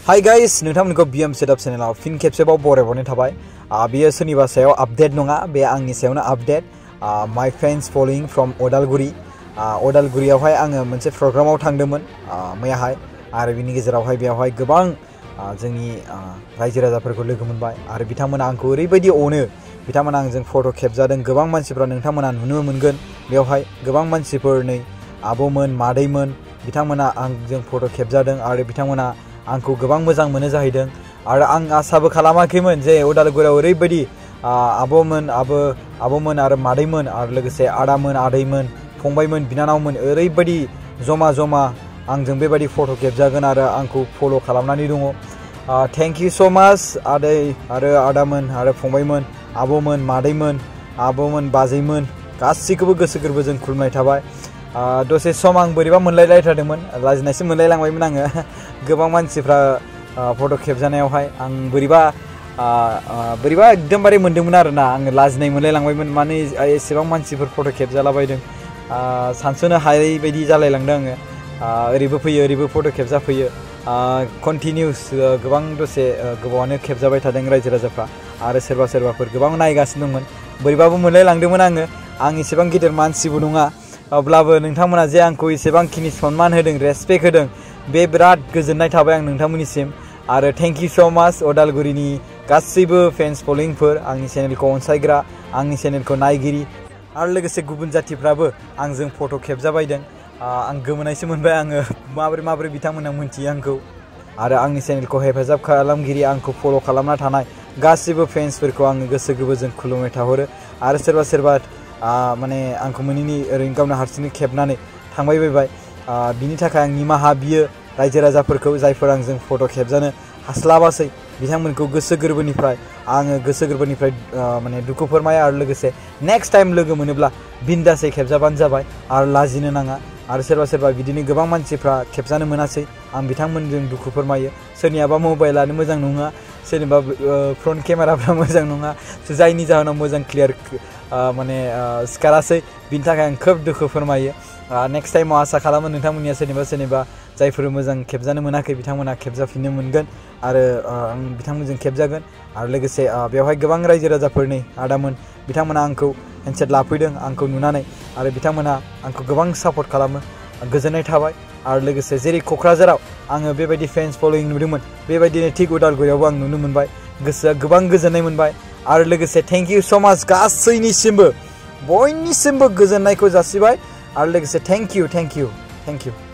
हाय गाइस नोंथांमोनखौ BM setup चेनेलाव फिन खेबसेबाव बरायबावनाय थाबाय बेयो सोरनिबा सायाव आपडेट नङा बे आंनि सायावनो update my friends following from Udalguri अदालगुरियावहाय आङो मोनसे प्रग्रामाव थांदोंमोन मैयाहाय आरो बिनि गेजेरावहाय बेयावहाय गोबां जोंनि रायजो राजाफोरखौ लोगो मोनबाय आरो बिथांमोना आंखौ ओरैबायदि अनो बिथांमोना आंजों फट' खेबजादों गोबां मानसिफ्रा नोंथांमोना नुनो मोनगोन बेयावहाय गोबां मानसिफोर नै आबौमोन मादैमोन बिथांमोना आंजों फट' खेबजादों आरो बिथांमोना आंखौ गोबां मोजां मोनो जाहैदों आरो आं आसाबो खालामाखैमोन जे अदालगुरियाव ओरैबायदि आबौमोन आरो मादैमोन आरो लोगोसे आदामोन आदैमोन फंबायमोन बिनानावमोन ओरैबायदि जमा जमा आंजों बेबायदि फट' खेबजागोन आरो आंखौ फल' खालामनानै दङ थैंक यू सो माच आदै आरो आदामोन आरो फंबायमोन आबौमोन मादैमोन आबौमोन बाजैमोन गासैखौबो गोसो गोरबोजों खुलुमनाय थाबाय दसे सम आं बोरैबा मोनलायलायथारदोंमोन लाजिनायसो मोनलायलांबायमोन आङो गोबां मानसिफ्रा फट' खेबजानायावहाय आं बोरैबा एकदमबारे मोनदोंमोन आरोना आङो लाजिनाय मोनलायलांबायमोन माने एसेबां मानसिफोर फट' खेबजालाबायदों सानस'नो हायै बायदि जालायलांदों आङो ओरैबो फैयो ओरैबो फट' खेबजाफैयो कन्टिनिउस गोबां दसे गोबावानो खेबजाबाय थादों रायजो राजाफ्रा आरो सोरबाफोर गोबां नायगासिनो दंमोन बोरैबाबो मोनलायलांदोंमोन आं एसेबां गिदिर मानसिबो नङा अब्लाबो नोंथांमोना जे आंखौ एसेबांखिनि सन्मान होदों रेसपेक्ट होदों बे बिराद गोजोननाय थाबाय आं नोंथांमोननिसिम आरो थैंक यू सो माच अदालगुरिनि गासैबो फेन्स फलोइंफोर आंनि चेनेलखौ अनसायग्रा आंनि चेनेलखौ नायगिरि आरो लोगोसे गुबुन जातिफ्राबो आंजों फट' खेबजाबायदों आं गोमोनायसो मोनबाय आङो माबोरै बिथांमोना मोनथियो आंखौ आरो आंनि चेनेलखौ हेफाजाब खालामगिरि आंखौ फल' खालामना थानाय गासैबो फेन्सफोरखौ आङो गोसो गोरबोजों खुलुमनाय थाहरो आरो सोरबा माने आंखौ मोनैनि ओरैनो गावनो हारसिंनो खेबनानै थांबाय बायबाय बिनि थाखाय आं निमाहा बियो रायजो राजाफोरखौ जायफोर आंजों फट' खेबजानो हास्लाबासै बिथांमोनखौ गोसो गोरबोनिफ्राय माने दुखु फोरमाया आरो लोगोसे नेक्स्ट टाइम लोगो मोनोब्ला बिन्दासै खेबजाबानो जाबाय आरो लाजिनो नाङा आरो सोरबा बिदिनो गोबां मानसिफ्रा खेबजानो मोनासै आं बिथांमोनजों दुखु फोरमायो सोरनियाबा मबाइलानो मोजां नङा सोरनिबा फ्रन्ट केमेराफ्रा मोजां नङा जायनि जाहोनाव मोजां क्लियार माने सिखारासै बिनि थाखाय आं खोब दुखु फोरमायो नेक्स्ट टाइमाव आसा खालामो नोंथांमोननिया सोरनिबा जायफोर मोजां खेबजानो मोनाखै बिथांमोना खेबजाफिननो मोनगोन आरो आं बिथांमोनजों खेबजागोन आरो लोगोसे बेवहाय गोबां रायजो राजाफोरनि आदामोन बिथांमोना आंखौ हेन्डसेक लाफैदों आंखौ नुनानै आरो बिथांमोना आंखौ गोबां सापर्ट खालामो गोजोननाय थाबाय आरो लोगोसे जेरै क'क्राझाराव आङो बेबायदि फेन्स फलोइं नुदोंमोन बेबायदिनो थिग उदालगुरियावबो आं नुनो मोनबाय गोसोआ गोबां गोजोननाय मोनबाय आरो लोगोसे थैंक यू सो माच गासैनिसिमबो बयनिसिमबो गोजोननायखौ जासिबाय आरो लोगोसे थैंक यू